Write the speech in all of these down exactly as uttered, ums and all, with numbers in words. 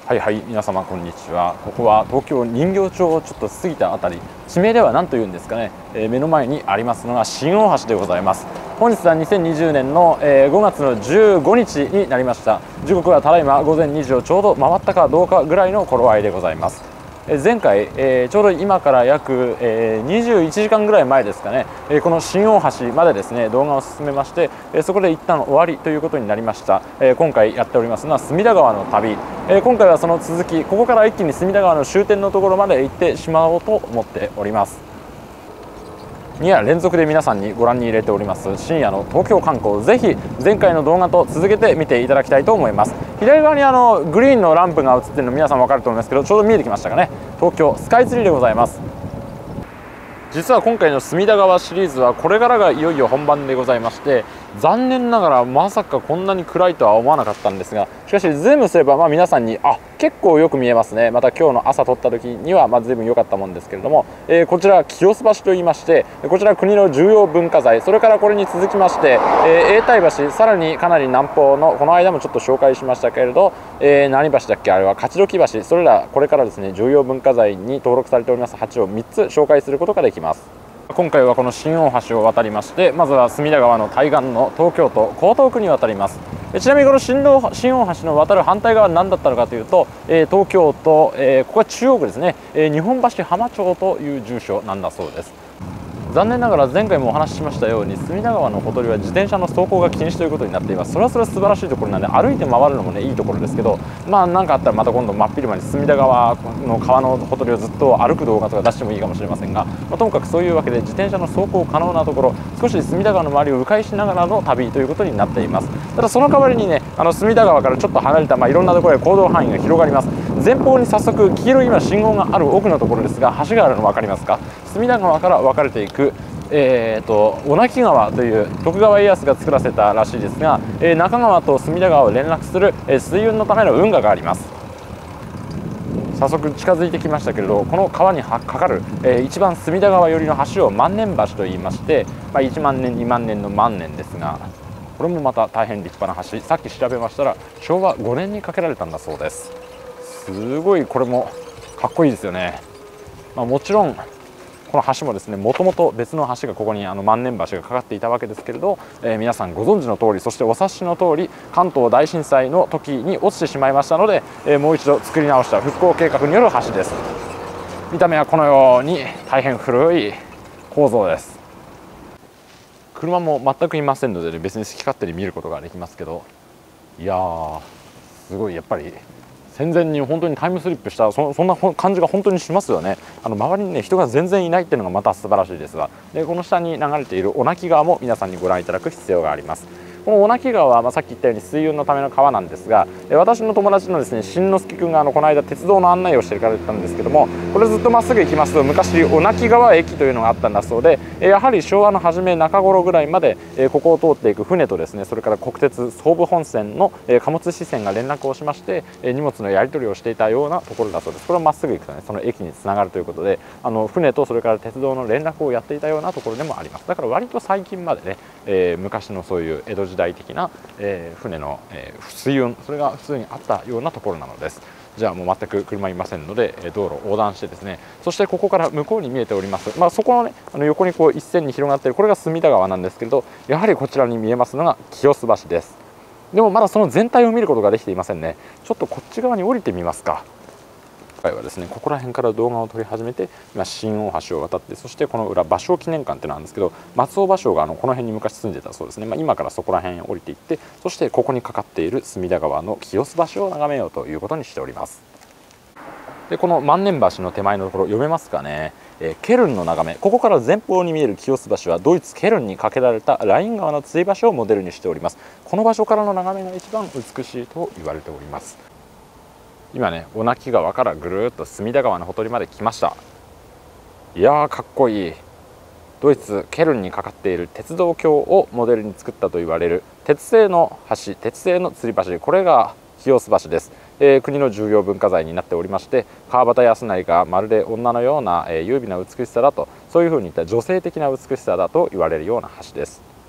はいはい、皆様こんにちは。ここは東京人形町をちょっと過ぎたあたり、地名では何というんですかね、えー、目の前にありますのが新大橋でございます。本日はにせんにじゅうねんの、えー、ごがつのじゅうごにちになりました。時刻はただいま午前にじをちょうど回ったかどうかぐらいの頃合いでございます。前回、えー、ちょうど今から約、えー、にじゅういちじかんぐらい前ですかね、えー、この新大橋までですね動画を進めまして、えー、そこで一旦終わりということになりました。えー、今回やっておりますのは隅田川の旅、えー、今回はその続き、ここから一気に隅田川の終点のところまで行ってしまおうと思っております。に夜連続で皆さんにご覧に入れております深夜の東京観光、ぜひ前回の動画と続けて見ていただきたいと思います。左側にあのグリーンのランプが映っているの皆さん分かると思いますけど、ちょうど見えてきましたかね。東京スカイツリーでございます。実は今回の隅田川シリーズはこれからがいよいよ本番でございまして、残念ながらまさかこんなに暗いとは思わなかったんですが、しかしズームすればまあ皆さんにあ結構よく見えますね。また今日の朝撮った時にはまあ随分良かったもんですけれども、えー、こちら清洲橋といいまして、こちら国の重要文化財、それからこれに続きまして、えー、永代橋、さらにかなり南方のこの間もちょっと紹介しましたけれど、えー、何橋だっけ、あれは勝どき橋、それらこれからですね重要文化財に登録されております橋をみっつ紹介することができます。今回はこの新大橋を渡りまして、まずは隅田川の対岸の東京都江東区に渡ります。ちなみにこの新大橋の渡る反対側は何だったのかというと、えー、東京都、えー、ここは中央区ですね、えー、日本橋浜町という住所なんだそうです。残念ながら前回もお話ししましたように、隅田川のほとりは自転車の走行が禁止ということになっています。それはそれは素晴らしいところなんで、歩いて回るのもねいいところですけど、まあ何かあったらまた今度真っ昼間に隅田川の川のほとりをずっと歩く動画とか出してもいいかもしれませんが、まあ、ともかくそういうわけで自転車の走行可能なところ、少し隅田川の周りを迂回しながらの旅ということになっています。ただその代わりにね、あの隅田川からちょっと離れた、まあ、いろんなところへ行動範囲が広がります。前方に早速黄色い今信号がある奥のところですが、橋があるの分かりますか。隅田川から分かれていくえーと小名木川という徳川家康が作らせたらしいですが、えー、中川と隅田川を連絡する、えー、水運のための運河があります。早速近づいてきましたけれど、この川にかかる、えー、一番隅田川寄りの橋を万年橋といいまして、まあ、いちまんねんにまんねんの万年ですが、これもまた大変立派な橋、さっき調べましたらしょうわごねんに架けられたんだそうです。すごいこれもかっこいいですよね。まあ、もちろんこの橋もですね、もともと別の橋がここにあの万年橋がかかっていたわけですけれど、えー、皆さんご存知の通り、そしてお察しの通り、関東大震災の時に落ちてしまいましたので、えー、もう一度作り直した復興計画による橋です。見た目はこのように大変古い構造です。車も全くいませんので、ね、別に好き勝手に見ることができますけど、いやーすごいやっぱり戦前に本当にタイムスリップした そ, そんな感じが本当にしますよね。あの周りにね人が全然いないっていうのがまた素晴らしいですが、でこの下に流れている小名木川も皆さんにご覧いただく必要があります。この小名木川は、まあ、さっき言ったように水運のための川なんですが、私の友達のですね新之助君があのこの間鉄道の案内をしてくれたんですけども、これずっとまっすぐ行きますと昔小名木川駅というのがあったんだそうで、やはり昭和の初め中頃ぐらいまでここを通っていく船とですね、それから国鉄総武本線の貨物支線が連絡をしまして荷物のやり取りをしていたようなところだそうです。これをまっすぐ行くとねその駅につながるということで、あの船とそれから鉄道の連絡をやっていたようなところでもあります。だから割と最近までね、えー、昔のそういう江戸時代的なえー、船の、えー、水運、それが普通にあったようなところなのです。じゃあもう全く車いませんので、道路を横断してですね、そしてここから向こうに見えております、まあ、そこのねあの横にこう一線に広がっているこれが隅田川なんですけれど、やはりこちらに見えますのが清洲橋です。でもまだその全体を見ることができていませんね。ちょっとこっち側に降りてみますか。今回はですねここら辺から動画を撮り始めて、今新大橋を渡って、そしてこの裏芭蕉記念館ってのなんですけど、松尾芭蕉があのこの辺に昔住んでたそうですね。まあ、今からそこら辺へ降りていって、そしてここにかかっている隅田川の清洲橋を眺めようということにしております。でこの万年橋の手前のところ読めますかね、えー、ケルンの眺め、ここから前方に見える清洲橋はドイツケルンに架けられたライン川のつり橋をモデルにしております。この場所からの眺めが一番美しいと言われております。今ね小名木川からぐるっと隅田川のほとりまで来ました。いやーかっこいい。ドイツケルンにかかっている鉄道橋をモデルに作ったと言われる鉄製の橋、鉄製の吊り橋、これが清洲橋です。えー、国の重要文化財になっておりまして、川端康成がまるで女のような、えー、優美な美しさだと、そういうふうにいった女性的な美しさだと言われるような橋です。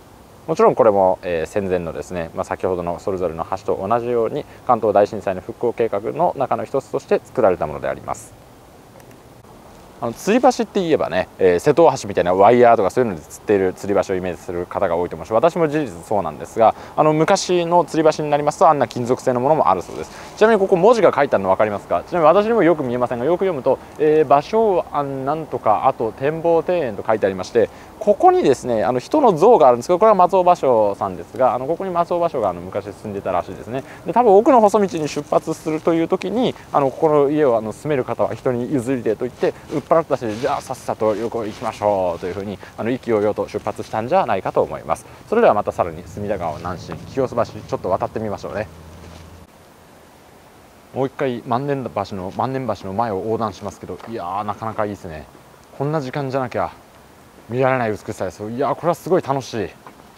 もちろんこれも、えー、戦前のですね、まあ、先ほどのそれぞれの橋と同じように関東大震災の復興計画の中の一つとして作られたものであります。あの吊り橋って言えばね、えー、瀬戸大橋みたいなワイヤーとかそういうので吊っている吊り橋をイメージする方が多いと思うし、私も事実そうなんですが、あの昔の吊り橋になりますとあんな金属製のものもあるそうです。ちなみにここ文字が書いてあるの分かりますか？ちなみに私にもよく見えませんが、よく読むと、えー、芭蕉庵なんとかあと展望庭園と書いてありまして、ここにですねあの人の像があるんですけど、これは松尾芭蕉さんですが、あのここに松尾芭蕉があの昔住んでたらしいですね。で多分奥の細道に出発するという時に、あのここの家をあの住める方は人に譲りでと言って売っ払ったし、じゃあさっさと旅行行きましょうというふうにあの意気揚々と出発したんじゃないかと思います。それではまたさらに隅田川を南進清洲橋ちょっと渡ってみましょうね。もう一回万年橋の万年橋の前を横断しますけど、いやーなかなかいいですね。こんな時間じゃなきゃ見られない美しさです。いやーこれはすごい楽しい。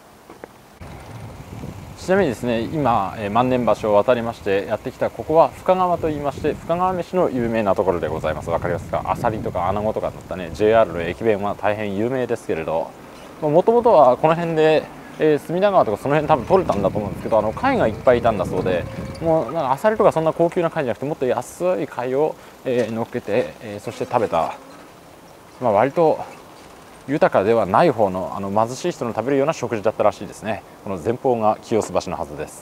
ちなみにですね、今、えー、万年橋を渡りましてやってきたここは深川といいまして、深川飯の有名なところでございます。わかりますか？アサリとかアナゴとかだったね ジェイアール の駅弁は大変有名ですけれど、もともとはこの辺で、えー、隅田川とかその辺多分取れたんだと思うんですけど、あの貝がいっぱいいたんだそうで、もうなんかアサリとかそんな高級な貝じゃなくてもっと安い貝を、えー、乗っけて、えー、そして食べた、まあ、割と豊かではない方のあの貧しい人の食べるような食事だったらしいですね。この前方が清洲橋のはずです。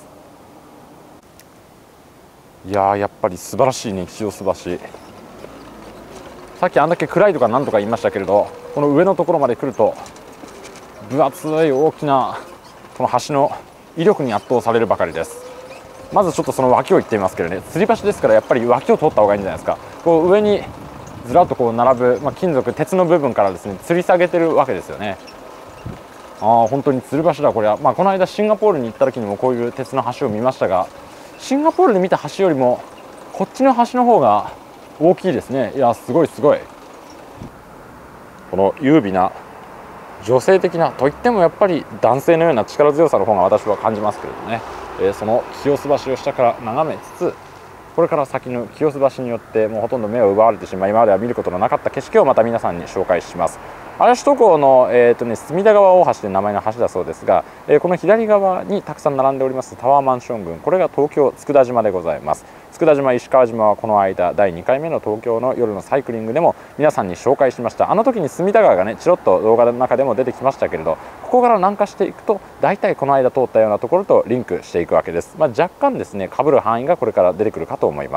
いやーやっぱり素晴らしいね清洲橋。さっきあんだけ暗いとかなんとか言いましたけれど、この上のところまで来ると分厚い大きなこの橋の威力に圧倒されるばかりです。まずちょっとその脇を行ってみますけどね、吊り橋ですからやっぱり脇を通った方がいいんじゃないですか。こう上にずらっとこう並ぶ、まあ、金属鉄の部分からですね吊り下げてるわけですよね。ああ本当に吊り橋だこれは。まあ、この間シンガポールに行った時にもこういう鉄の橋を見ましたが、シンガポールで見た橋よりもこっちの橋の方が大きいですね。いやすごいすごい。この優美な女性的なといってもやっぱり男性のような力強さの方が私は感じますけれどね、えー、その清洲橋を下から眺めつつ、これから先の清洲橋によってもうほとんど目を奪われてしまい、今までは見ることのなかった景色をまた皆さんに紹介します。嵐首都高の、えーとね、隅田川大橋という名前の橋だそうですが、えー、この左側にたくさん並んでおりますタワーマンション群、これが東京佃島でございます。佃島石川島はこの間だいにかいめの東京の夜のサイクリングでも皆さんに紹介しました。あの時に隅田川がねちろっと動画の中でも出てきましたけれど、ここから南下していくと大体この間通ったようなところとリンクしていくわけです。まあ、若干ですね被る範囲がこれから出てくるかと思います。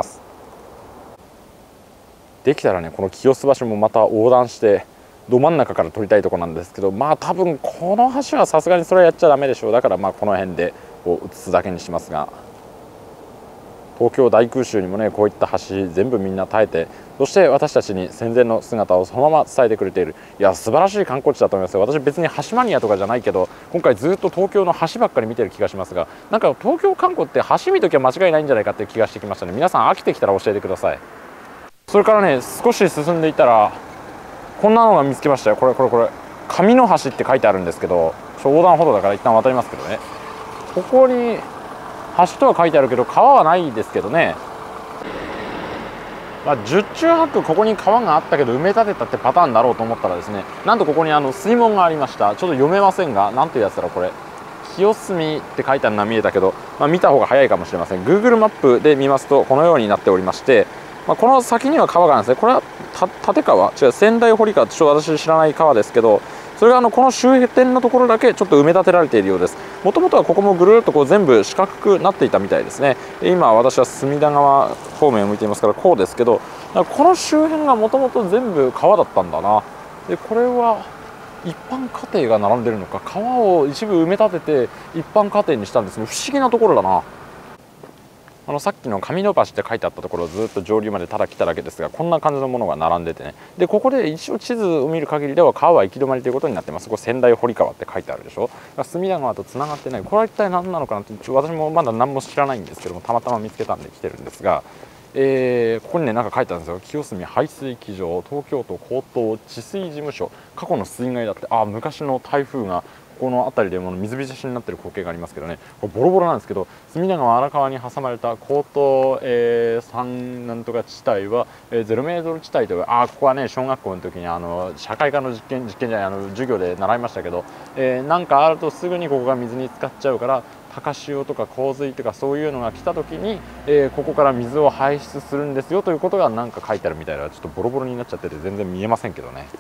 できたらねこの清洲橋もまた横断してど真ん中から撮りたいところなんですけど、まあ多分この橋はさすがにそれはやっちゃダメでしょう。だからまあこの辺でこう映すだけにしますが、東京大空襲にもねこういった橋全部みんな耐えて、そして私たちに戦前の姿をそのまま伝えてくれている、いや素晴らしい観光地だと思いますよ。私別に橋マニアとかじゃないけど、今回ずっと東京の橋ばっかり見てる気がしますが、なんか東京観光って橋見ときは間違いないんじゃないかっていう気がしてきましたね。皆さん飽きてきたら教えてください。それからね少し進んでいったらこんなのが見つけましたよ。これこれこれ神の橋って書いてあるんですけど、横断歩道だから一旦渡りますけどね、ここに橋とは書いてあるけど川はないですけどね、まあ、十中八九ここに川があったけど埋め立てたってパターンだろうと思ったらですね、なんとここにあの水門がありました。ちょっと読めませんがなんていうやつだろうこれ、清澄って書いてあるのは見えたけど、まあ、見た方が早いかもしれません。 Google マップで見ますとこのようになっておりまして、まあ、この先には川があるんですね。これは立川違う仙台堀川、ちょっと私知らない川ですけど、それがあのこの周辺のところだけちょっと埋め立てられているようです。もともとはここもぐるっとこう全部四角くなっていたみたいですね。今私は隅田川方面を向いていますからこうですけど、この周辺がもともと全部川だったんだな。でこれは一般家庭が並んでるのか、川を一部埋め立てて一般家庭にしたんですね。不思議なところだな。あのさっきの上野橋って書いてあったところをずっと上流までただ来ただけですが、こんな感じのものが並んでてね、でここで一応地図を見る限りでは川は行き止まりということになってます。ここ仙台堀川って書いてあるでしょ。隅田川とつながってない、これは一体何なのかなってちょ私もまだ何も知らないんですけども、たまたま見つけたんで来てるんですが、えー、ここにね何か書いてあるんですよ。清澄排水機場、東京都高等治水事務所、過去の水害だって、あ昔の台風がこの辺りでもう水浸しになってる光景がありますけどね、これボロボロなんですけど、隅田川荒川に挟まれた江東、えー、三なんとか地帯は、えー、ゼロメートル地帯という、ああここはね小学校の時にあの社会科の実験実験じゃないあの授業で習いましたけど、えー、なんかあるとすぐにここが水に浸かっちゃうから、高潮とか洪水とかそういうのが来た時に、えー、ここから水を排出するんですよということがなんか書いてあるみたいな、ちょっとボロボロになっちゃってて全然見えませんけどね。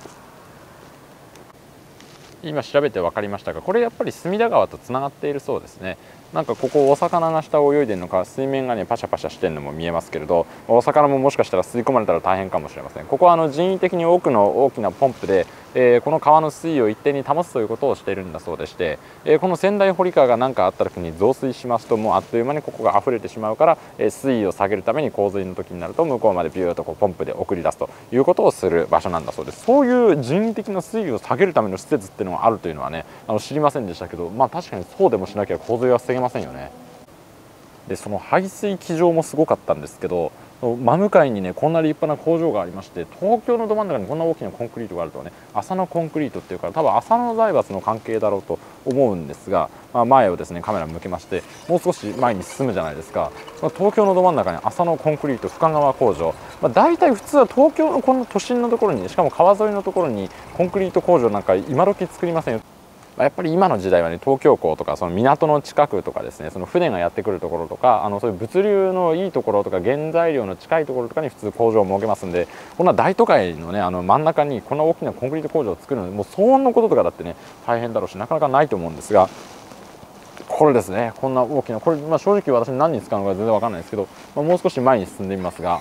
今調べて分かりましたが、これやっぱり隅田川とつながっているそうですね。なんかここお魚が下を泳いでるのか、水面がねパシャパシャしてるのも見えますけれど、お魚ももしかしたら吸い込まれたら大変かもしれません。ここはあの人為的に多くの大きなポンプで、えー、この川の水位を一定に保つということをしているんだそうでして、えー、この仙台堀川が何かあった時に増水しますと、もうあっという間にここが溢れてしまうから、えー、水位を下げるために洪水の時になると向こうまでビューッとこうポンプで送り出すということをする場所なんだそうです。そういう人為的な水位を下げるための施設っていうのがあるというのはね、あの知りませんでしたけど、まあ確かにそうでもしなきゃ洪水は防げませんよね。でその排水機場もすごかったんですけど、真向かいにねこんな立派な工場がありまして、東京のど真ん中にこんな大きなコンクリートがあるとはね、浅野コンクリートっていうから多分浅野財閥の関係だろうと思うんですが、まあ、前をですねカメラ向けまして、もう少し前に進むじゃないですか。まあ、東京のど真ん中に浅野コンクリート深川工場、まあ、大体普通は東京のこの都心のところに、しかも川沿いのところにコンクリート工場なんか今時作りませんよ。やっぱり今の時代はね、東京港とかその港の近くとかですね、その船がやってくるところとか、あのそういう物流のいいところとか原材料の近いところとかに普通工場を設けますんで、こんな大都会のねあの真ん中にこんな大きなコンクリート工場を作るので、もう騒音のこととかだってね大変だろうし、なかなかないと思うんですが、これですね、こんな大きなこれ、まあ、正直私何に使うのか全然わかんないですけど、まあ、もう少し前に進んでみますが、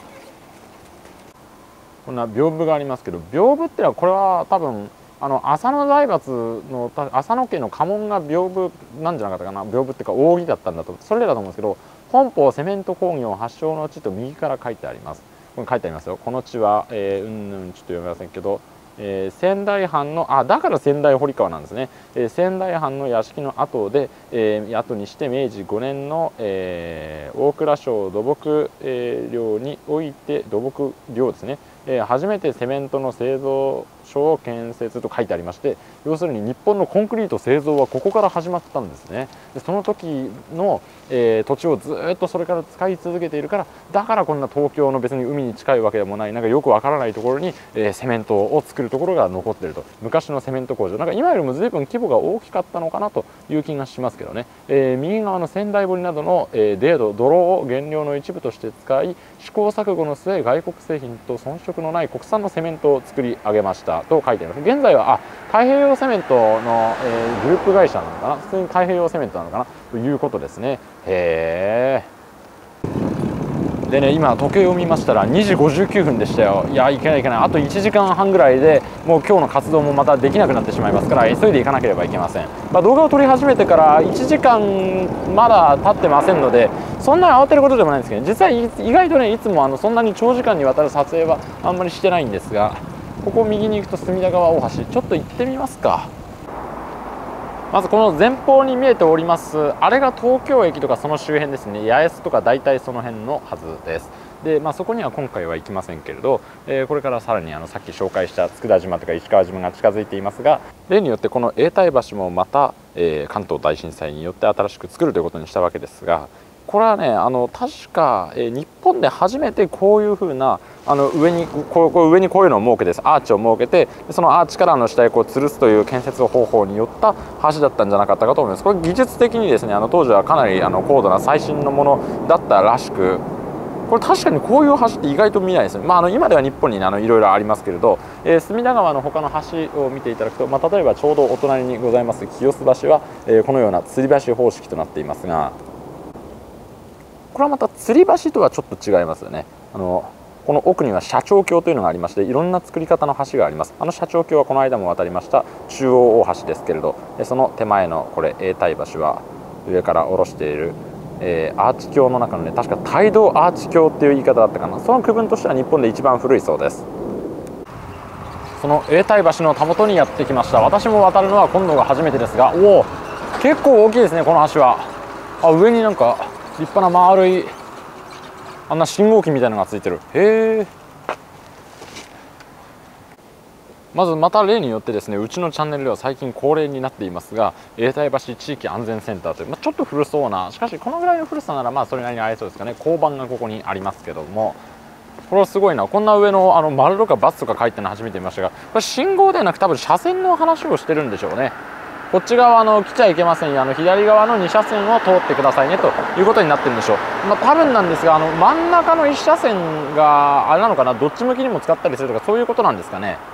こんな屏風がありますけど、屏風ってのはこれは多分あの浅野財閥の浅野家の家紋が屏風なんじゃなかったかな、屏風っていうか扇だったんだと、それだと思うんですけど、本邦セメント工業発祥の地と右から書いてあります。これ書いてありますよ。この地は、えー、うんうんちょっと読めませんけど、えー、仙台藩のあだから仙台堀川なんですね。えー、仙台藩の屋敷の跡で、えー、後にして明治ごねんの、えー、大蔵省土木、えー、領において土木領ですね、えー、初めてセメントの製造所建設と書いてありまして、要するに日本のコンクリート製造はここから始まったんですね。でその時の、えー、土地をずっとそれから使い続けているから、だからこんな東京の別に海に近いわけでもない、なんかよくわからないところに、えー、セメントを作るところが残っていると。昔のセメント工場、なんか今よりも随分規模が大きかったのかなという気がしますけどね。えー、右側の仙台堀などの、えー、泥土泥を原料の一部として使い、試行錯誤の末外国製品と遜色のない国産のセメントを作り上げましたと書いてあります。現在はあ太平洋セメントの、えー、グループ会社なのかな、普通に太平洋セメントなのかなということですね。へー。でね、今時計を見ましたらにじごじゅうきゅうふんでしたよ。いやいけないいけない、あといちじかんはんぐらいでもう今日の活動もまたできなくなってしまいますから、急いで行かなければいけません。まあ、動画を撮り始めてからいちじかんまだ経ってませんので、そんなに慌てることでもないんですけど、実は意外とねいつもあのそんなに長時間にわたる撮影はあんまりしてないんですが、ここ右に行くと隅田川大橋、ちょっと行ってみますか。まずこの前方に見えておりますあれが東京駅とかその周辺ですね。八重洲とか大体その辺のはずです。で、まあ、そこには今回は行きませんけれど、えー、これからさらにあのさっき紹介した佃島とか石川島が近づいていますが、例によってこの永代橋もまた、えー、関東大震災によって新しく作るということにしたわけですが、これはねあの確か、えー、日本で初めてこういうふうなあの上にこうこう上にこういうのを設けて、アーチを設けて、そのアーチからの下へこう吊るすという建設方法によった橋だったんじゃなかったかと思います。これ技術的にですね、あの当時はかなりあの高度な最新のものだったらしく、これ確かにこういう橋って意外と見ないですね。まあ、あの今では日本に、ね、あのいろいろありますけれど、えー、隅田川の他の橋を見ていただくと、まあ、例えばちょうどお隣にございます清洲橋は、えー、このような吊り橋方式となっていますが、これはまた吊り橋とはちょっと違いますよね。あのこの奥には斜張橋というのがありまして、いろんな作り方の橋があります。あの斜張橋はこの間も渡りました中央大橋ですけれど、その手前のこれ永代橋は上から下ろしている、えー、アーチ橋の中のね、確か帯同アーチ橋っていう言い方だったかな、その区分としては日本で一番古いそうです。その永代橋のたもとにやってきました。私も渡るのは今度が初めてですが、おお結構大きいですねこの橋は。あ、上になんか立派な丸いあんな信号機みたいなのがついてる。へえ。 まずまた例によってですね、うちのチャンネルでは最近恒例になっていますが、永代橋地域安全センターという、まあ、ちょっと古そうな、しかしこのぐらいの古さならまあそれなりにありそうですかね、交番がここにありますけども、これはすごいな。こんな上のあの丸とか×とか書いてるの初めて見ましたが、これ信号ではなく多分車線の話をしてるんでしょうね。こっち側の来ちゃいけませんよ、あの左側のに車線を通ってくださいねということになってるんでしょう。まあ、多分なんですが、あの真ん中のいち車線があれなのかな、どっち向きにも使ったりするとかそういうことなんですかね。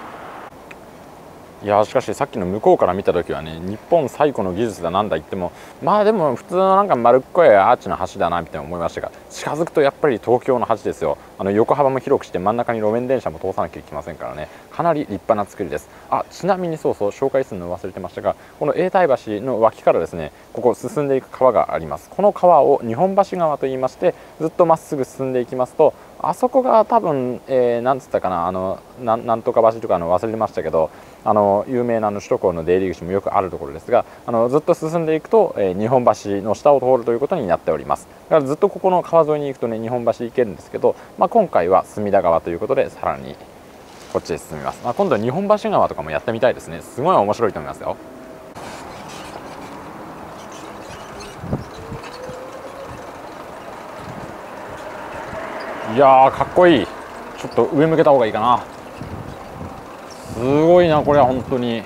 いやしかしさっきの向こうから見た時はね、日本最古の技術だなんだ言っても、まあでも普通のなんか丸っこいアーチの橋だなみたいな思いましたが、近づくとやっぱり東京の橋ですよ。あの横幅も広くして真ん中に路面電車も通さなきゃいけませんからね、かなり立派な作りです。あ、ちなみにそうそう紹介するの忘れてましたが、この永代橋の脇からですね、ここ進んでいく川があります。この川を日本橋川と言いまして、ずっとまっすぐ進んでいきますと、あそこが多分、えー、なんつったかな、あのななんとか橋とかの忘れましたけど、あの有名なあの首都高の出入り口もよくあるところですが、あのずっと進んでいくと、えー、日本橋の下を通るということになっております。だからずっとここの川沿いに行くとね、日本橋行けるんですけど、まあ、今回は隅田川ということでさらにこっちへ進みます。まあ、今度は日本橋川とかもやってみたいですね。すごい面白いと思いますよ。いやーかっこいい。ちょっと上向けた方がいいかな。すごいな、これは本当に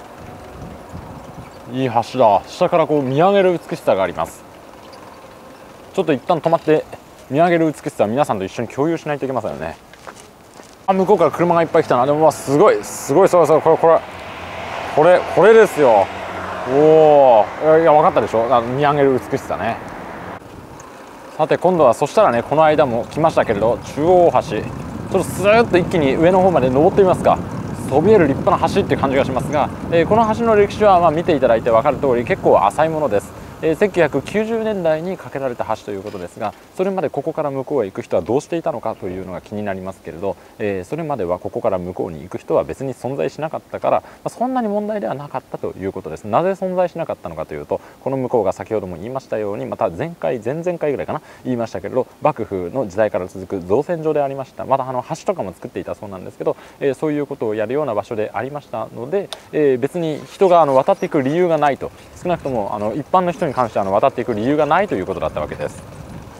いい橋だ。下からこう見上げる美しさがあります。ちょっと一旦止まって見上げる美しさは皆さんと一緒に共有しないといけませんよね。あ、向こうから車がいっぱい来たな。でもまあすごいすごい、そうそう、これこれこれこれですよ。おお、いや分かったでしょ、あの見上げる美しさね。さて今度はそしたらね、この間も来ましたけれど、中央大橋、ちょっとスーッと一気に上の方まで登ってみますか。そびえる立派な橋って感じがしますが、えー、この橋の歴史はまあ見ていただいて分かる通り結構浅いものです。えー、せんきゅうひゃくきゅうじゅうねんだいに架けられた橋ということですが、それまでここから向こうへ行く人はどうしていたのかというのが気になりますけれど、えー、それまではここから向こうに行く人は別に存在しなかったから、まあ、そんなに問題ではなかったということです。なぜ存在しなかったのかというと、この向こうが先ほども言いましたように、また前回前々回ぐらいかな言いましたけれど、幕府の時代から続く造船所でありました。またあの橋とかも作っていたそうなんですけど、えー、そういうことをやるような場所でありましたので、えー、別に人があの渡っていく理由がないと、少なくともあの一般の人に関してはあの渡っていく理由がないということだったわけです。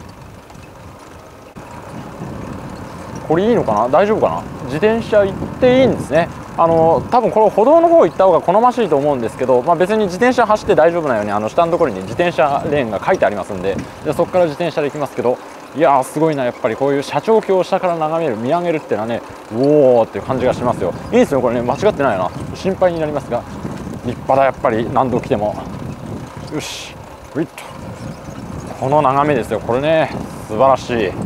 これいいのかな、大丈夫かな。自転車行っていいんですね。あの多分これ歩道の方行った方が好ましいと思うんですけど、まあ、別に自転車走って大丈夫なようにあの下のところに、ね、自転車レーンが書いてありますんで、でそこから自転車で行きますけど、いやーすごいな、やっぱりこういう斜張橋を下から眺める、見上げるっていうのはね、おおっていう感じがしますよ。いいですよこれね、間違ってないな、心配になりますが立派だ、やっぱり何度来ても。よし、ウィッとこの眺めですよ、これね素晴らしい。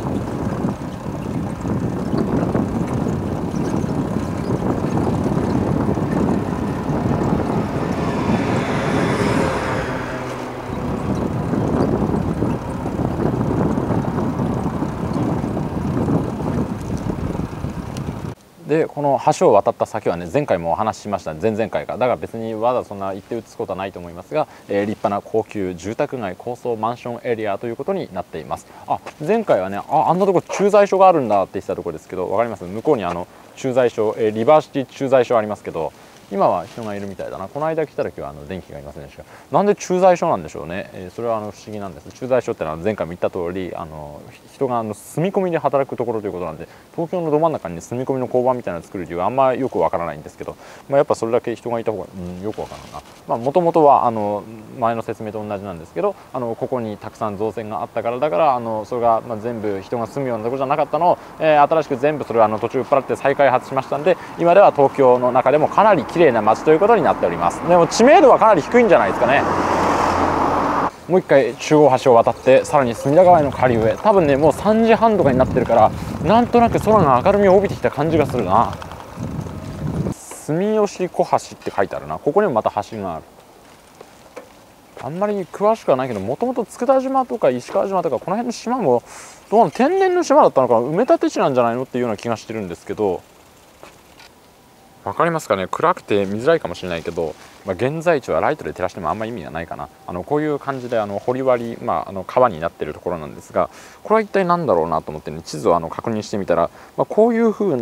でこの橋を渡った先はね、前回もお話ししました、前々回か、だから別にわざわざそんな行って移すことはないと思いますが、えー、立派な高級住宅街高層マンションエリアということになっています。あ、前回はね、ああんなとこ駐在所があるんだって言ってたところですけど、分かります？向こうにあの駐在所、えー、リバーシティ駐在所ありますけど、今は人がいるみたいだな。この間来た時はあの電気がいませんでした。なんで駐在所なんでしょうね。えー、それはあの不思議なんです。駐在所ってのは前回も言った通り、あの人があの住み込みで働くところということなんで、東京のど真ん中に、ね、住み込みの交番みたいなのを作る理由はあんまよくわからないんですけど、まあ、やっぱそれだけ人がいた方が、うん、よくわからないな。まあもともとはあの前の説明と同じなんですけど、あのここにたくさん造船があったからだから、あのそれがまあ全部人が住むようなところじゃなかったのを、えー、新しく全部それをあの途中売っ払って再開発しましたんで、今では東京の中でもかなり綺麗な街ということになっております。でも知名度はかなり低いんじゃないですかね。もう一回中央橋を渡ってさらに隅田川への下流へ、多分ねもうさんじはんとかになってるから、なんとなく空が明るみを帯びてきた感じがするな。住吉小橋って書いてあるな。ここにもまた橋がある。あんまり詳しくはないけど、もともと佃島とか石川島とかこの辺の島もどうなの、天然の島だったのかな、埋め立て地なんじゃないのっていうような気がしてるんですけど、分かりますかね。暗くて見づらいかもしれないけど、まあ、現在地はライトで照らしてもあんま意味がないかな。あのこういう感じであの掘割り、まあ、あの川になっているところなんですが、これは一体何だろうなと思って、ね、地図をあの確認してみたら、まあ、こういう風な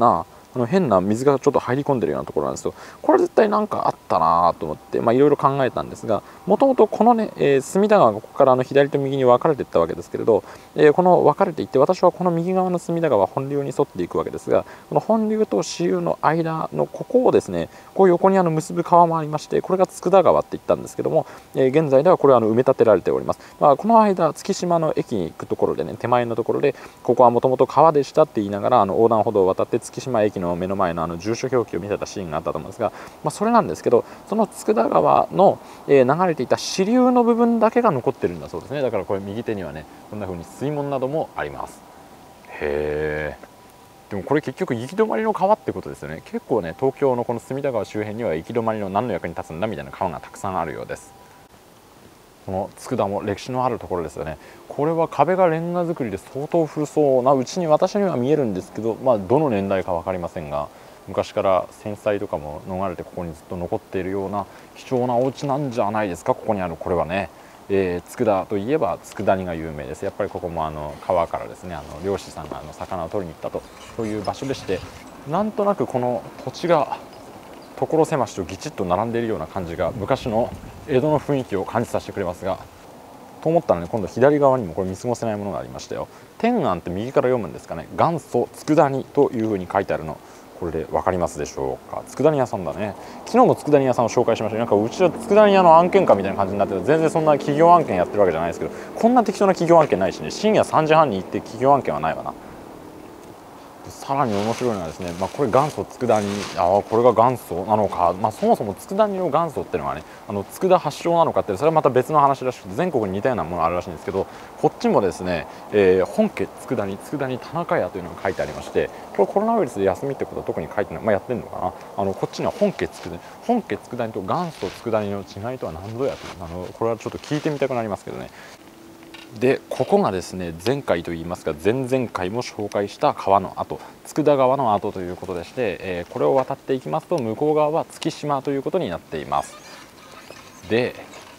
あの変な水がちょっと入り込んでるようなところなんですよ。これ絶対何かあったなと思っていろいろ考えたんですが、もともとこのね、えー、隅田川がここからあの左と右に分かれていったわけですけれど、えー、この分かれていって、私はこの右側の隅田川本流に沿っていくわけですが、この本流と支流の間のここをですね、こう横にあの結ぶ川もありまして、これが佃川って言ったんですけども、えー、現在ではこれはあの埋め立てられております。まあ、この間月島の駅に行くところでね、手前のところでここはもともと川でしたって言いながらあの横断歩道を渡って月島駅の目の前のあの住所表記を見せたシーンがあったと思うんですが、まあ、それなんですけど、その佃川の、えー、流れていた支流の部分だけが残ってるんだそうですね。だからこれ右手にはね、こんな風に水門などもあります。へえ。でもこれ結局行き止まりの川ってことですよね。結構ね、東京のこの隅田川周辺には行き止まりの何の役に立つんだみたいな川がたくさんあるようです。この佃も歴史のあるところですよね。これは壁がレンガ造りで相当古そうなうちに私には見えるんですけど、まあ、どの年代か分かりませんが、昔から戦災とかも逃れてここにずっと残っているような貴重なお家なんじゃないですか、ここにあるこれはね。えー、佃といえば佃煮が有名です。やっぱりここもあの川からですね、あの漁師さんがあの魚を取りに行ったと、そういう場所でして、なんとなくこの土地が所狭しとぎちっと並んでいるような感じが昔の江戸の雰囲気を感じさせてくれますが、と思ったらね、今度左側にもこれ見過ごせないものがありましたよ。天安って右から読むんですかね、元祖佃煮というふうに書いてあるの、これで分かりますでしょうか。佃煮屋さんだね。昨日も佃煮屋さんを紹介しました。なんかうちは佃煮屋の案件かみたいな感じになってて、全然そんな企業案件やってるわけじゃないですけど、こんな適当な企業案件ないしね、深夜さんじはんに行って企業案件はないわな。さらに面白いのはですね、まあ、これ元祖佃煮、ああこれが元祖なのか、まあ、そもそも佃煮の元祖っていうのはね、あの佃発祥なのかって、それはまた別の話らしくて、全国に似たようなものがあるらしいんですけど、こっちもですね、えー、本家佃煮佃煮田中屋というのが書いてありまして、これコロナウイルスで休みってことは特に書いてない、まあ、やってるのかな。あのこっちには本家佃煮本家佃煮と元祖佃煮の違いとは何ぞやと、あのこれはちょっと聞いてみたくなりますけどね。でここがですね、前回といいますか前々回も紹介した川の跡、佃川の跡ということでして、えー、これを渡っていきますと向こう側は月島ということになっています。で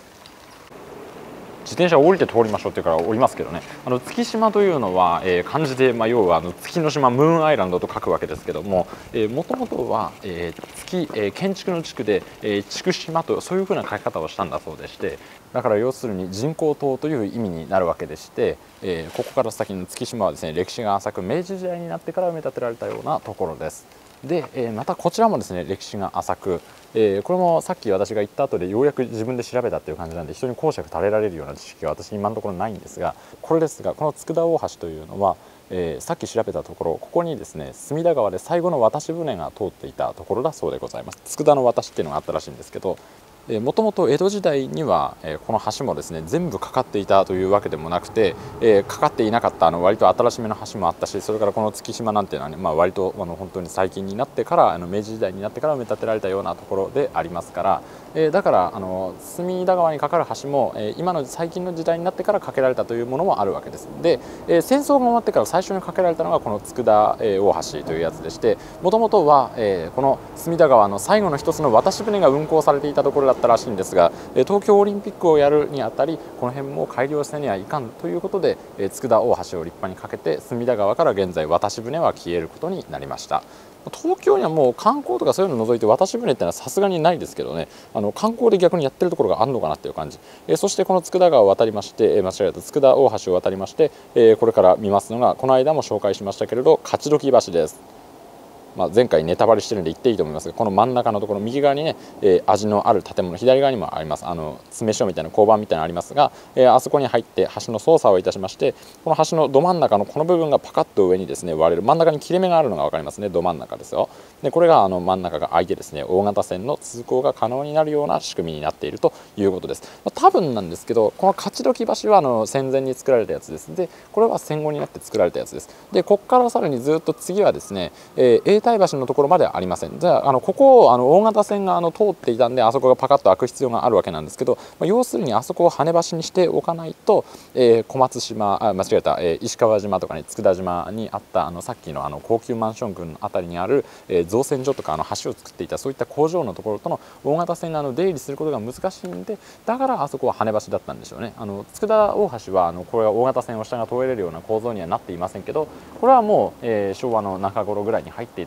自転車を降りて通りましょうって言うから降りますけどね、あの月島というのは、えー、漢字で、まあ、要はあの月の島ムーンアイランドと書くわけですけども、もともとは、えー、月、えー、建築の地区で、えー、筑島とそういうふうな書き方をしたんだそうでして、だから要するに人工島という意味になるわけでして、えー、ここから先の月島はですね、歴史が浅く明治時代になってから埋め立てられたようなところです。で、えー、またこちらもですね歴史が浅く、えー、これもさっき私が言った後でようやく自分で調べたっていう感じなんで、人に講釈垂れられるような知識は私今のところないんですが、これですが、この佃大橋というのは、えー、さっき調べたところ、ここにですね隅田川で最後の渡し船が通っていたところだそうでございます。佃の渡しっていうのがあったらしいんですけど、もともと江戸時代には、えー、この橋もですね全部かかっていたというわけでもなくて、えー、かかっていなかったあの割と新しめの橋もあったし、それからこの月島なんていうのはね、まあ、割とあの本当に最近になってから、あの明治時代になってから埋め立てられたようなところでありますから、えー、だからあの隅田川にかかる橋も、えー、今の最近の時代になってから架けられたというものもあるわけです。で、えー、戦争が終わってから最初に架けられたのがこの佃、えー、大橋というやつでして、もともとは、えー、この隅田川の最後の一つの渡し船が運航されていたところだったらしいんですが、東京オリンピックをやるにあたりこの辺も改良せにはいかんということで、佃大橋を立派に架けて隅田川から現在渡し船は消えることになりました。東京にはもう観光とかそういうのを除いて渡し船ってのはさすがにないですけどね、あの観光で逆にやってるところがあるのかなっていう感じ。えそしてこの佃川を渡りまして、え間違えた佃大橋を渡りまして、えこれから見ますのがこの間も紹介しましたけれど勝どき橋です。まあ、前回ネタバレしてるんで言っていいと思いますが、この真ん中のところ右側にね、えー、味のある建物、左側にもあります、あの詰所みたいな交番みたいなのありますが、えー、あそこに入って橋の操作をいたしまして、この橋のど真ん中のこの部分がパカッと上にですね割れる、真ん中に切れ目があるのが分かりますね。ど真ん中ですよ。でこれがあの真ん中が開いてですね大型船の通行が可能になるような仕組みになっているということです。まあ、多分なんですけど、この勝どき橋はあの戦前に作られたやつです。でこれは戦後になって作られたやつです。でここからさらにずっと次はですね、えー、永代橋のところまではありません。じゃあ、あのここをあの大型船があの通っていたんで、あそこがパカッと開く必要があるわけなんですけど、まあ、要するにあそこを跳ね橋にしておかないと、えー、小松島あ間違えた、えー、石川島とかね佃島にあったあのさっきのあの高級マンション群のあたりにある、えー、造船所とかあの橋を作っていたそういった工場のところとの大型船があの出入りすることが難しいんで、だからあそこは跳ね橋だったんでしょうね。あの佃大橋はあのこれは大型船を下が通れるような構造にはなっていませんけど、これはもう、えー、昭和の中頃ぐらいに入っていた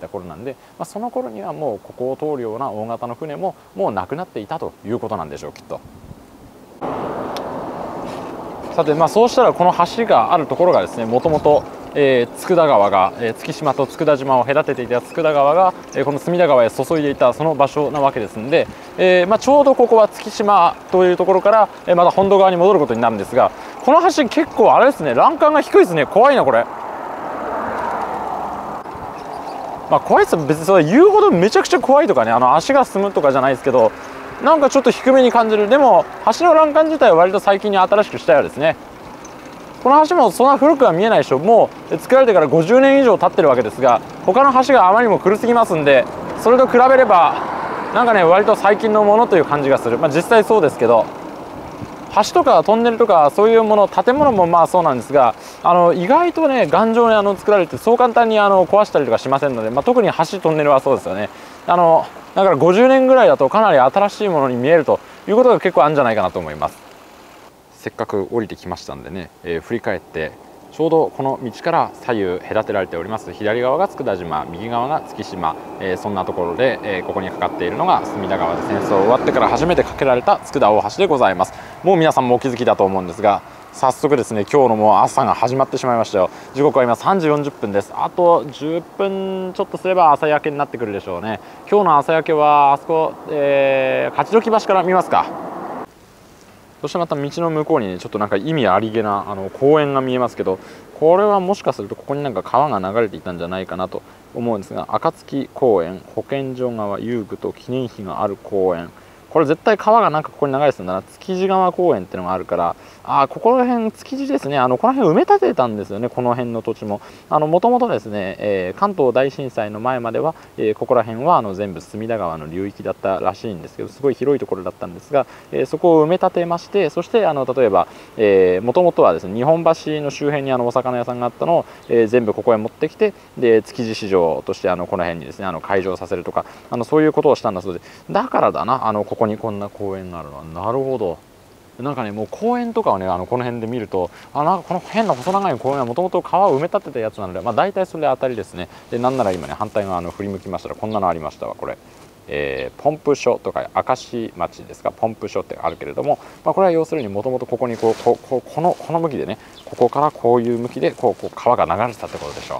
た頃なんで、まあ、その頃にはもうここを通るような大型の船ももうなくなっていたということなんでしょう、きっと。さて、まあ、そうしたらこの橋があるところがですね、もともとえー、佃川が、えー、月島と佃島を隔てていた佃川が、えー、この隅田川へ注いでいたその場所なわけですので、えーまあ、ちょうどここは月島というところから、えー、また本土側に戻ることになるんですが、この橋結構あれですね、欄干が低いですね。怖いなこれ。まあ怖いです。別にそれ言うほどめちゃくちゃ怖いとかね、あの足が進むとかじゃないですけど、なんかちょっと低めに感じる。でも橋の欄干自体は割と最近に新しくしたようですね。この橋もそんな古くは見えないでしょ。もう作られてからごじゅうねん以上経ってるわけですが、他の橋があまりにも古すぎますんで、それと比べればなんかね、割と最近のものという感じがする。まあ実際そうですけど、橋とかトンネルとかそういうもの、建物もまあそうなんですが、あの意外とね頑丈にあの作られて、そう簡単にあの壊したりとかしませんので、まあ、特に橋トンネルはそうですよね。あのだからごじゅうねんぐらいだとかなり新しいものに見えるということが結構あるんじゃないかなと思います。せっかく降りてきましたんでね、えー、振り返ってちょうどこの道から左右隔てられております。左側が佃島、右側が月島、えー、そんなところで、えー、ここにかかっているのが隅田川で戦争終わってから初めて架けられた佃大橋でございます。もう皆さんもお気づきだと思うんですが、早速ですね、今日のもう朝が始まってしまいましたよ。時刻は今さんじよんじゅっぷんです。あとじゅっぷんちょっとすれば朝焼けになってくるでしょうね。今日の朝焼けはあそこ、えー、勝どき橋から見ますか。そしてまた道の向こうにね、ちょっとなんか意味ありげなあの公園が見えますけど、これはもしかするとここになんか川が流れていたんじゃないかなと思うんですが、暁公園、保健所川遊具と記念碑がある公園、これ絶対川がなんかここに流れてたんだな。築地川公園っていうのがあるから、ああここら辺築地ですね。あのこの辺埋め立てたんですよね、この辺の土地も。あのもともとですね、えー、関東大震災の前までは、えー、ここら辺はあの全部隅田川の流域だったらしいんですけど、すごい広いところだったんですが、えー、そこを埋め立てまして、そしてあの例えばもともとはですね、日本橋の周辺にあのお魚屋さんがあったのを、えー、全部ここへ持ってきて、で築地市場としてあのこの辺にですね、あの開場させるとか、あのそういうことをしたんだそうで、だからだな、あのここにこんな公園があるのは。なるほど。なんかね、もう公園とかをね、あのこの辺で見ると、あなんかこの変な細長い公園はもともと川を埋め立てたやつなので、まあ、大体それで当たりですね。でなんなら今ね、反対側の振り向きましたらこんなのありましたわ。これ、えー、ポンプ所とか明石町ですか、ポンプ所ってあるけれども、まあ、これは要するにもともとここにこうこここのこの向きでね、ここからこういう向きでこうこう川が流れてたってことでしょ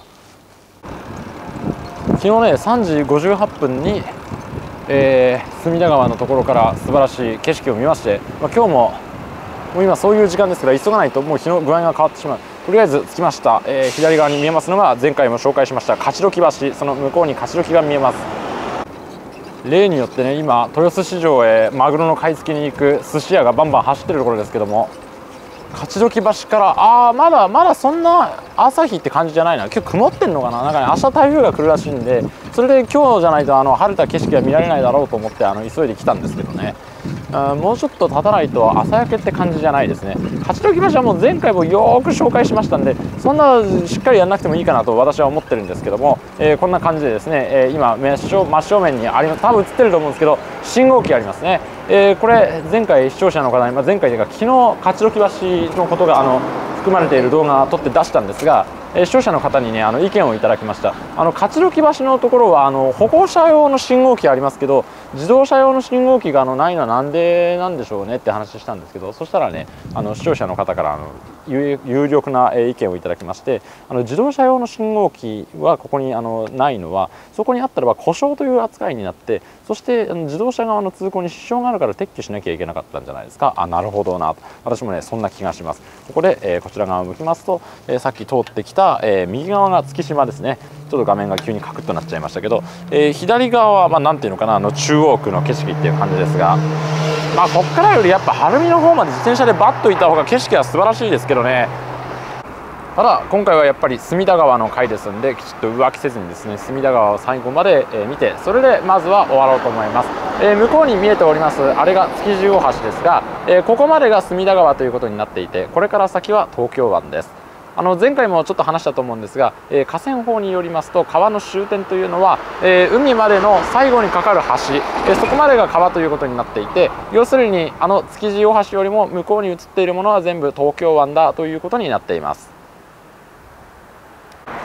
う。昨日ねさんじごじゅうはっぷんに、えー、隅田川のところから素晴らしい景色を見まして、まあ、今日ももう今そういう時間ですから急がないともう日の具合が変わってしまう。とりあえず着きました。えー、左側に見えますのが前回も紹介しました勝どき橋、その向こうに勝どきが見えます。例によってね、今豊洲市場へマグロの買い付けに行く寿司屋がバンバン走ってるところですけども、勝どき橋からああまだまだそんな朝日って感じじゃないな。今日曇ってんのかな。なんかね、明日台風が来るらしいんで、それで今日じゃないとあの晴れた景色が見られないだろうと思ってあの急いで来たんですけどね。もうちょっと経たないと朝焼けって感じじゃないですね。勝どき橋はもう前回もよーく紹介しましたんで、そんなしっかりやらなくてもいいかなと私は思ってるんですけども、えー、こんな感じでですね、えー、今真正真正面にあります、多分映ってると思うんですけど信号機ありますね。えー、これ前回視聴者の方に、まあ、前回というか昨日勝どき橋のことがあの含まれている動画を撮って出したんですが、えー、視聴者の方にねあの意見をいただきました。あの勝どき橋のところはあの歩行者用の信号機ありますけど、自動車用の信号機があのないのはなんでなんでしょうねって話したんですけど、そしたらねあの視聴者の方からあの有有力な意見をいただきまして、あの自動車用の信号機はここにあのないのは、そこにあったらば故障という扱いになって、そしてあの自動車側の通行に支障があるから撤去しなきゃいけなかったんじゃないですか。あ、なるほどなと、私もねそんな気がします。ここで、えー、こちら側を向きますと、えー、さっき通ってきた、えー、右側が月島ですね。ちょっと画面が急にカクッとなっちゃいましたけど、えー、左側はまあなんていうのかな、あの中央区の景色っていう感じですが、まあこっからよりやっぱ晴海の方まで自転車でバッと行った方が景色は素晴らしいですけどね。ただ今回はやっぱり隅田川の回ですんで、きちっと浮気せずにですね隅田川を最後まで見て、それでまずは終わろうと思います。えー、向こうに見えておりますあれが築地大橋ですが、えー、ここまでが隅田川ということになっていて、これから先は東京湾です。あの前回もちょっと話したと思うんですが、えー、河川法によりますと川の終点というのは、えー、海までの最後にかかる橋、えー、そこまでが川ということになっていて、要するにあの築地大橋よりも向こうに映っているものは全部東京湾だということになっています。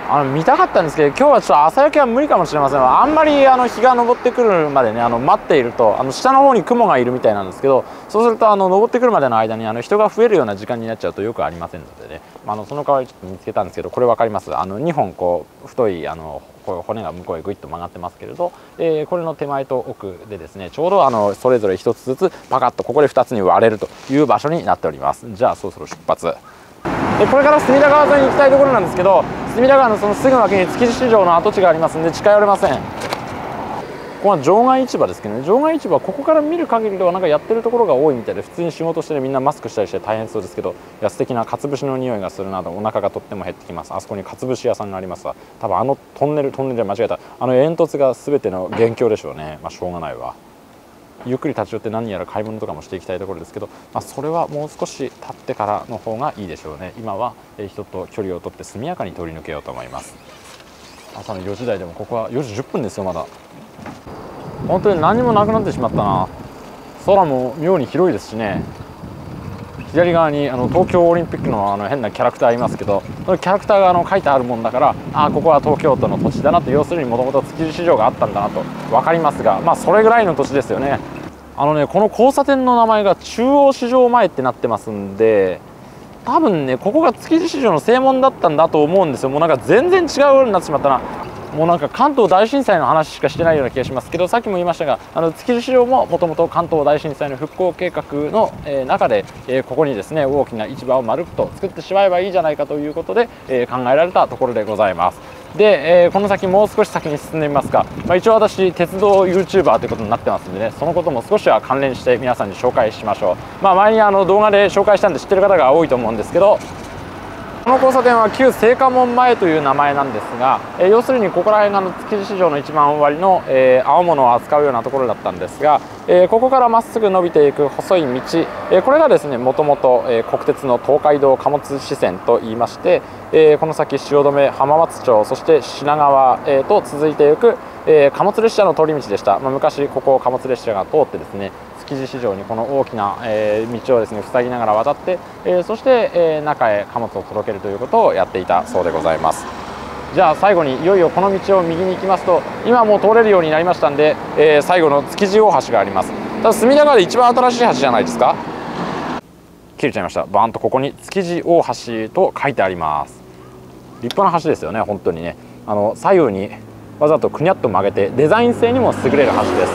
あの見たかったんですけど、今日はちょっと朝焼けは無理かもしれません。あんまりあの日が昇ってくるまでね、あの待っていると、あの下の方に雲がいるみたいなんですけど、そうするとあの昇ってくるまでの間にあの人が増えるような時間になっちゃうとよくありませんのでね、まあ、あのその代わりちょっと見つけたんですけど、これ分かります？あのにほんこう太いあのこう骨が向こうへぐいっと曲がってますけれど、えー、これの手前と奥でですね、ちょうどあのそれぞれひとつずつパカッとここでふたつに割れるという場所になっております。じゃあそろそろ出発。でこれから隅田川沿いに行きたいところなんですけど、隅田川のそのすぐ脇に築地市場の跡地がありますんで近寄れません。ここは場外市場ですけどね、場外市場はここから見る限りではなんかやってるところが多いみたいで、普通に仕事してるみんなマスクしたりして大変そうですけど、いや素敵なかつ節の匂いがするなどお腹がとっても減ってきます。あそこにかつ節屋さんがありますが、多分あのトンネルトンネルで間違えた、あの煙突が全ての元凶でしょうね。まあしょうがないわ。ゆっくり立ち寄って何やら買い物とかもしていきたいところですけど、まあ、それはもう少し経ってからの方がいいでしょうね。今は人と距離をとって速やかに通り抜けようと思います。朝のよじ台でもここはよじじゅっぷんですよ。まだ本当に何もなくなってしまったな。空も妙に広いですしね、左側にあの東京オリンピックのあの変なキャラクターいますけど、そのキャラクターがあの書いてあるもんだから、ああここは東京都の土地だなと、要するにもともと築地市場があったんだなと分かりますが、まあそれぐらいの土地ですよね。あのね、この交差点の名前が中央市場前ってなってますんで、多分ねここが築地市場の正門だったんだと思うんですよ。もうなんか全然違うようになってしまったな。もうなんか関東大震災の話しかしてないような気がしますけど、さっきも言いましたが、あの築地市場ももともと関東大震災の復興計画の、えー、中で、えー、ここにですね大きな市場を丸くと作ってしまえばいいじゃないかということで、えー、考えられたところでございます。で、えー、この先もう少し先に進んでみますが、まあ、一応私鉄道 ユーチューバーということになってますんでね、そのことも少しは関連して皆さんに紹介しましょう。まあ、前にあの動画で紹介したんで知ってる方が多いと思うんですけど、この交差点は旧青果門前という名前なんですが、えー、要するにここら辺がの築地市場の一番終わりの、えー、青物を扱うようなところだったんですが、えー、ここからまっすぐ伸びていく細い道、えー、これがですねもともと国鉄の東海道貨物支線といいまして、えー、この先汐留、浜松町、そして品川、えー、と続いていく、えー、貨物列車の通り道でした。まあ、昔ここを貨物列車が通ってですね、築地市場にこの大きな、えー、道をですね塞ぎながら渡って、えー、そして、えー、中へ貨物を届けるということをやっていたそうでございます。じゃあ最後にいよいよこの道を右に行きますと、今もう通れるようになりましたんで、えー、最後の築地大橋があります。ただ隅田川で一番新しい橋じゃないですか。切れちゃいました。バーンとここに築地大橋と書いてあります。立派な橋ですよね。本当にね、あの左右にわざとくにゃっと曲げてデザイン性にも優れる橋です。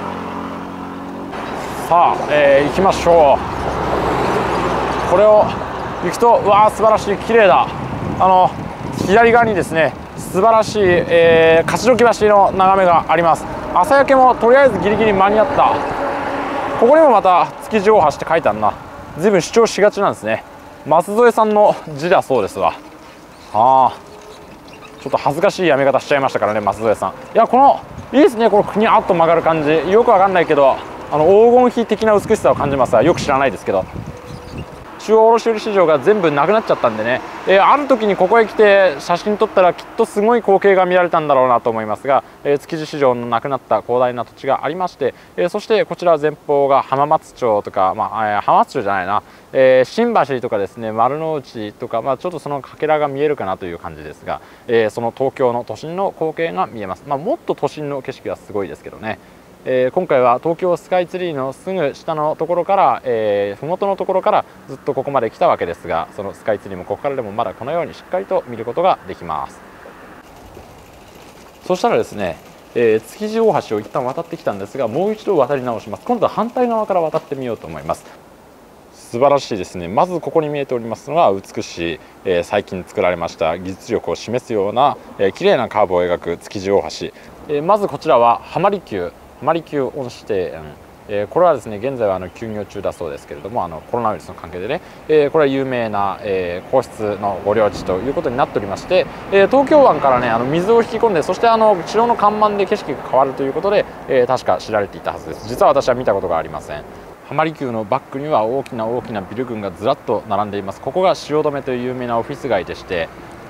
さあ、えー、行きましょう。これを行くと、わあ素晴らしい、綺麗だ。あの左側にですね素晴らしい、えー、勝どき橋の眺めがあります。朝焼けもとりあえずギリギリ間に合った。ここにもまた築地大橋って書いてあるな。随分主張しがちなんですね。松添さんの字だそうですわ。はあ、ちょっと恥ずかしいやめ方しちゃいましたからね、松添さん。いやこのいいですね、このくにゃっと曲がる感じ、よくわかんないけど、あの黄金比的な美しさを感じますが、よく知らないですけど、中央卸売市場が全部なくなっちゃったんでね、えー、ある時にここへ来て写真撮ったらきっとすごい光景が見られたんだろうなと思いますが、えー、築地市場のなくなった広大な土地がありまして、えー、そしてこちら前方が浜松町とか、まあえー、浜松町じゃないな、えー、新橋とかですね、丸の内とか、まあ、ちょっとそのかけらが見えるかなという感じですが、えー、その東京の都心の光景が見えます。まあ、もっと都心の景色はすごいですけどね。えー、今回は東京スカイツリーのすぐ下のところから、えー、麓のところからずっとここまで来たわけですが、そのスカイツリーもここからでもまだこのようにしっかりと見ることができます。そしたらですね、えー、築地大橋を一旦渡ってきたんですが、もう一度渡り直します。今度は反対側から渡ってみようと思います。素晴らしいですね。まずここに見えておりますのが美しい、えー、最近作られました技術力を示すような、えー、綺麗なカーブを描く築地大橋、えー、まずこちらは浜離宮浜離宮恩賜庭園、えー、これはですね現在はあの休業中だそうですけれども、あのコロナウイルスの関係でね、えー、これは有名な、えー、皇室の御領地ということになっておりまして、えー、東京湾からねあの水を引き込んで、そしてあの城の看板で景色が変わるということで、えー、確か知られていたはずです。実は私は見たことがありません。浜離宮のバックには大きな大きなビル群がずらっと並んでいます。ここが汐留という有名なオフィス街でして、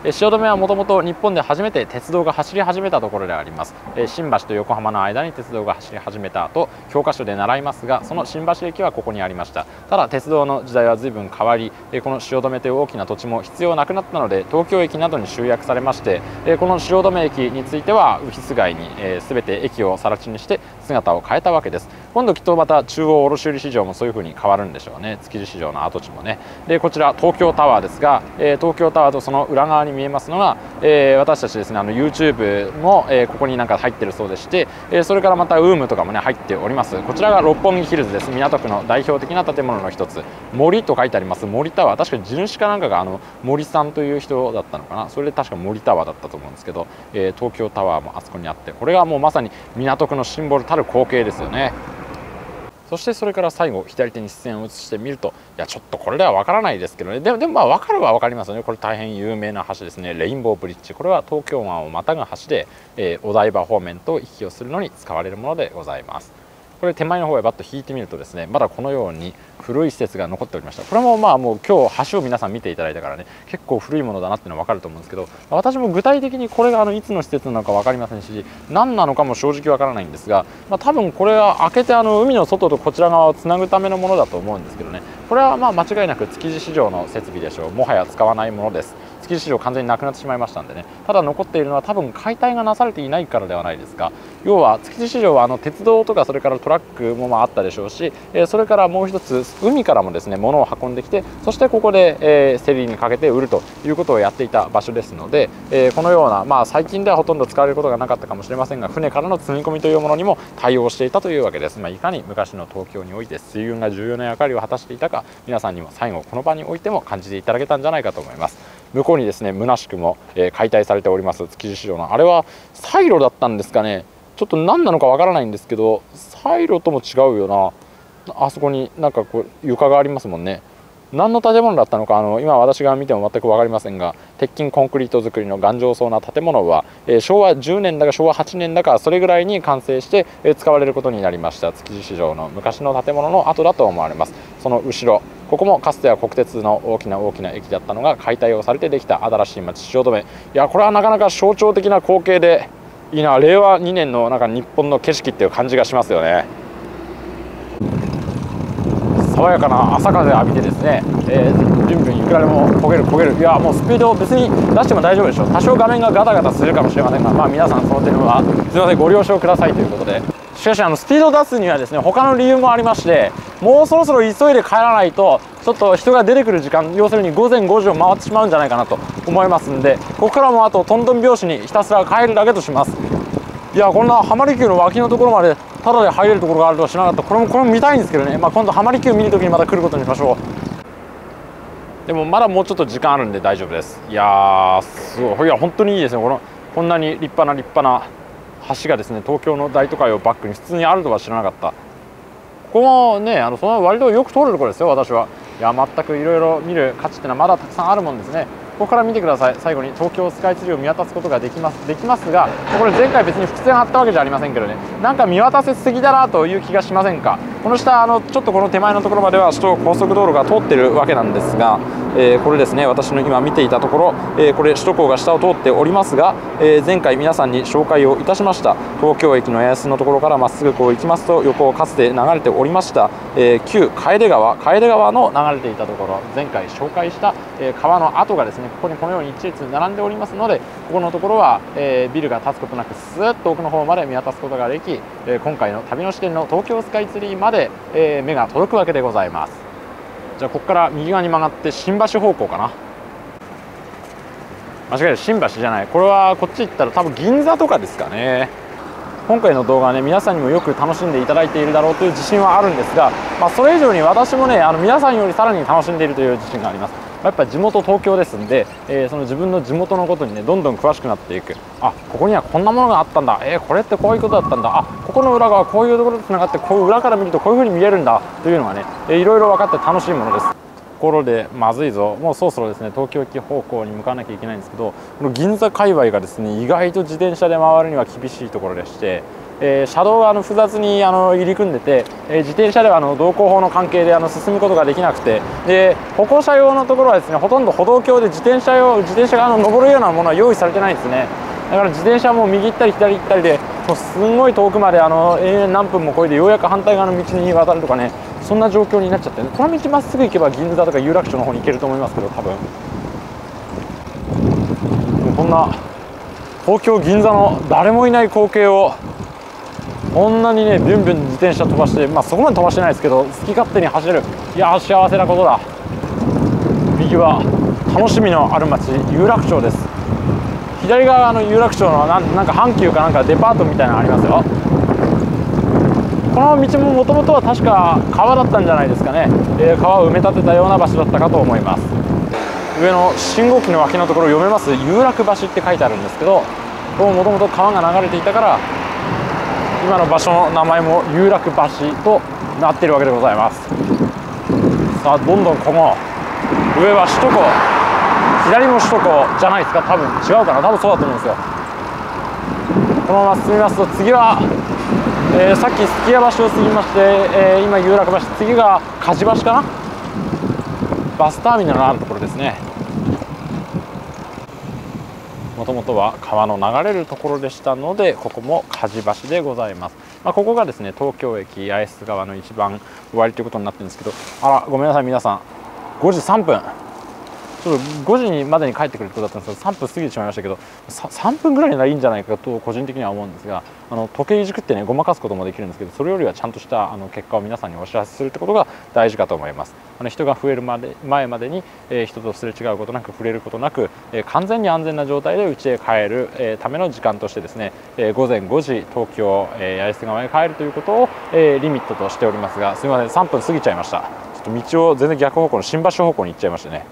え汐留はもともと日本で初めて鉄道が走り始めたところであります。え新橋と横浜の間に鉄道が走り始めた後、教科書で習いますが、その新橋駅はここにありました。ただ鉄道の時代は随分変わり、えこの汐留という大きな土地も必要なくなったので、東京駅などに集約されまして、えこの汐留駅についてはオフィス街に、えー、全て駅を更地にして姿を変えたわけです。今度きっとまた中央卸売市場もそういう風に変わるんでしょうね。築地市場の跡地もね。でこちら東京タワーですが、えー、東京タワーとその裏側に見えますのが、えー、私たちですね、あの YouTube も、えー、ここになんか入ってるそうでして、えー、それからまた ウーム とかもね入っております。こちらが六本木ヒルズです。港区の代表的な建物の一つ、森と書いてあります森タワー。確かに地主かなんかがあの森さんという人だったのかな。それで確か森タワーだったと思うんですけど、えー、東京タワーもあそこにあって、これがもうまさに港区のシンボルたる光景ですよね。そしてそれから最後左手に視線を移してみると、いやちょっとこれでは分からないですけどね、でもでもまあ分かるは分かりますよね。これ大変有名な橋ですね、レインボーブリッジ。これは東京湾をまたぐ橋で、えー、お台場方面と行き来をするのに使われるものでございます。これ手前の方へバッと引いてみるとですね、まだこのように古い施設が残っておりました。これもまあもう今日橋を皆さん見ていただいたからね、結構古いものだなっていうのは分かると思うんですけど、私も具体的にこれがあのいつの施設なのか分かりませんし、何なのかも正直分からないんですが、まあ、多分これは開けてあの海の外とこちら側をつなぐためのものだと思うんですけどね、これはまあ間違いなく築地市場の設備でしょう。もはや使わないものです。築地市場完全になくなってしまいましたんでね。ただ残っているのは多分解体がなされていないからではないですか。要は築地市場はあの鉄道とかそれからトラックもまああったでしょうし、えー、それからもう一つ海からもですね物を運んできて、そしてここで、えー、競りにかけて売るということをやっていた場所ですので、えー、このようなまあ最近ではほとんど使われることがなかったかもしれませんが、船からの積み込みというものにも対応していたというわけです。まあ、いかに昔の東京において水運が重要な役割を果たしていたか、皆さんにも最後この場においても感じていただけたんじゃないかと思います。向こうにですね虚しくも、えー、解体されております築地市場の、あれはサイロだったんですかね。ちょっと何なのかわからないんですけど、サイロとも違うよな。あそこになんかこう床がありますもんね。何の建物だったのかあの今私が見ても全く分かりませんが、鉄筋コンクリート造りの頑丈そうな建物は、えー、しょうわじゅうねんだかしょうわはちねんだかそれぐらいに完成して、えー、使われることになりました。築地市場の昔の建物の跡だと思われます。その後ろ、ここもかつては国鉄の大きな大きな駅だったのが解体をされてできた新しい町汐留。いやこれはなかなか象徴的な光景でいいな。れいわにねんのなんか日本の景色っていう感じがしますよね。爽やかな朝風浴びてですね、えー、ビュンビュンいくらでも焦げる焦げる。いやもうスピードを別に出しても大丈夫でしょう。多少画面がガタガタするかもしれませんが、まあ皆さんその点はすいませんご了承くださいということで。しかしあのスピードを出すにはですね他の理由もありまして、もうそろそろ急いで帰らないとちょっと人が出てくる時間、要するにごぜんごじを回ってしまうんじゃないかなと思いますんで、ここからもあとトントン拍子にひたすら帰るだけとします。いやこんな浜離宮の脇のところまでタダで入れるところがあるとは知らなかった。これもこれも見たいんですけどね、まあ、今度浜離宮見るときにまた来ることにしましょう。でもまだもうちょっと時間あるんで大丈夫です。いやーすごい、いや本当にいいですね。このこんなに立派な立派な橋がですね東京の大都会をバックに普通にあるとは知らなかった。ここもねあのその割とよく通るところですよ私は。いや全くいろいろ見る価値っていうのはまだたくさんあるもんですね。ここから見てください。最後に東京スカイツリーを見渡すことができますできますが、これ前回別に伏線張ったわけじゃありませんけどね、なんか見渡せすぎだなという気がしませんか。この下あのちょっとこの手前のところまでは首都高速道路が通ってるわけなんですが、えー、これですね私の今見ていたところ、えー、これ首都高が下を通っておりますが、えー、前回皆さんに紹介をいたしました東京駅の八重洲のところからまっすぐこう行きますと横をかつて流れておりました、えー、旧楓川楓川の流れていたところ、前回紹介した、えー、川の跡がですねここにこのように一列並んでおりますので、ここのところは、えー、ビルが建つことなくスーッと奥の方まで見渡すことができ、えー、今回の旅の視点の東京スカイツリーまで、えー、目が届くわけでございます。じゃあここから右側に曲がって新橋方向かな。間違える、新橋じゃない、これはこっち行ったら多分銀座とかですかね。今回の動画はね皆さんにもよく楽しんでいただいているだろうという自信はあるんですが、まあ、それ以上に私もねあの皆さんよりさらに楽しんでいるという自信があります。やっぱり地元東京ですんで、えー、その自分の地元のことにねどんどん詳しくなっていく。あ、ここにはこんなものがあったんだ、えー、これってこういうことだったんだ、あ、ここの裏側こういうところとつながってこういう裏から見るとこういうふうに見えるんだというのがね、えー、いろいろ分かって楽しいものです。 ころでまずいぞ、もうそろそろですね東京駅方向に向かわなきゃいけないんですけど、この銀座界隈がですね意外と自転車で回るには厳しいところでして、えー、車道があの複雑にあの入り組んでて、えー、自転車ではあの道交法の関係であの進むことができなくて、で歩行者用のところはですねほとんど歩道橋で自転車用自転車があの登るようなものは用意されてないんですね。だから自転車も右行ったり左行ったりで、もうすんごい遠くまであの永遠何分も越えてようやく反対側の道に渡るとかね、そんな状況になっちゃって、ね、この道まっすぐ行けば銀座とか有楽町の方に行けると思いますけど、多分こんな東京銀座の誰もいない光景をこんなにねビュンビュン自転車飛ばして、まあそこまで飛ばしてないですけど好き勝手に走る、いやー幸せなことだ。右は楽しみのある街有楽町です。左側の有楽町のな ん, なんか阪急かなんかデパートみたいなのありますよ。この道ももともとは確か川だったんじゃないですかね、えー、川を埋め立てたような場所だったかと思います。上の信号機の脇のところ読めます有楽橋って書いてあるんですけど、もともと川が流れていたから今の場所の名前も有楽橋となっているわけでございます。さあどんどんこの上は首都高、左も首都高じゃないですか、多分違うかな、多分そうだと思うんですよ。このまま進みますと次は、えー、さっきすき家橋を過ぎまして、えー、今有楽橋、次が梶橋かな、バスターミナルのあるところですね。もともとは川の流れるところでしたので、ここも梶橋でございます。まあ、ここがですね東京駅八重洲側の一番終わりということになってるんですけど、あらごめんなさい皆さん、ごじさんぷん、ちょっとごじにまでに帰ってくるとだったんですけどさんぷん過ぎてしまいましたけど、さんぷんぐらいならいいんじゃないかと個人的には思うんですが、あの時計いじくってねごまかすこともできるんですけど、それよりはちゃんとしたあの結果を皆さんにお知らせするってことが大事かと思います。あの人が増えるまで前までに、えー、人とすれ違うことなく触れることなく、えー、完全に安全な状態で家へ帰る、えー、ための時間としてですね、えー、ごぜんごじ東京、えー、八重洲側へ帰るということを、えー、リミットとしておりますが、すみませんさんぷん過ぎちゃいました。ちょっと道を全然逆方向の新橋方向に行っちゃいましたね。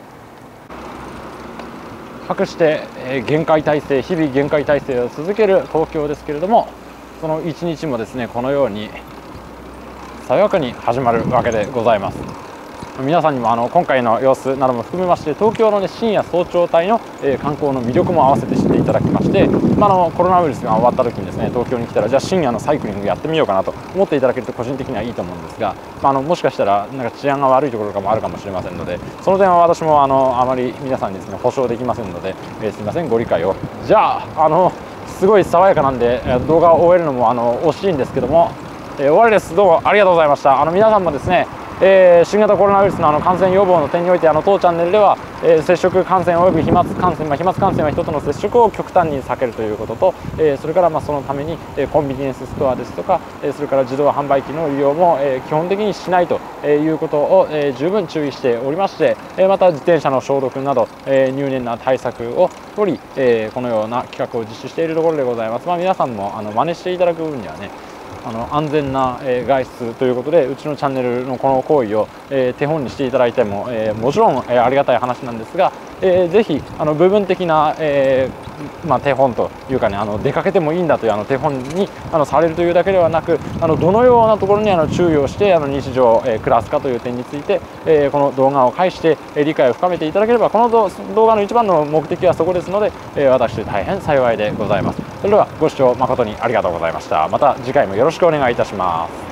かくして、えー、限界体制日々限界体制を続ける東京ですけれども、その一日もですねこのように爽やかに始まるわけでございます。皆さんにもあの今回の様子なども含めまして、東京の、ね、深夜早朝帯の、えー、観光の魅力も合わせて知っていただきまして、まあ、あのコロナウイルスが終わった時にですね東京に来たらじゃあ深夜のサイクリングやってみようかなと思っていただけると個人的にはいいと思うんですが、まあ、あのもしかしたらなんか治安が悪いところとかもあるかもしれませんので、その点は私もあのあまり皆さんにですね保証できませんので、えー、すみませんご理解を。じゃああのすごい爽やかなんで動画を終えるのもあの惜しいんですけども、えー、終わりです。どうもありがとうございました。あの皆さんもですねえー、新型コロナウイルスのあの感染予防の点においてあの当チャンネルでは、えー、接触感染および飛沫感染、まあ、飛沫感染は人との接触を極端に避けるということと、えー、それからまあそのために、えー、コンビニエンスストアですとか、えー、それから自動販売機の利用も、えー、基本的にしないということを、えー、十分注意しておりまして、えー、また自転車の消毒など、えー、入念な対策を取り、えー、このような企画を実施しているところでございます。まあ、皆さんもあの真似していただく分にはねあの安全な、えー、外出ということでうちのチャンネルのこの行為を、えー、手本にしていただいても、えー、もちろん、えー、ありがたい話なんですが、えー、ぜひあの部分的な、えーまあ、手本というかねあの出かけてもいいんだというあの手本にあのされるというだけではなく、あのどのようなところにあの注意をしてあの日常、えー、暮らすかという点について、えー、この動画を介して、えー、理解を深めていただければ、この動画の一番の目的はそこですので、えー、私大変幸いでございます。それではご視聴誠にありがとうございました。また次回もよろしくお願いいたします。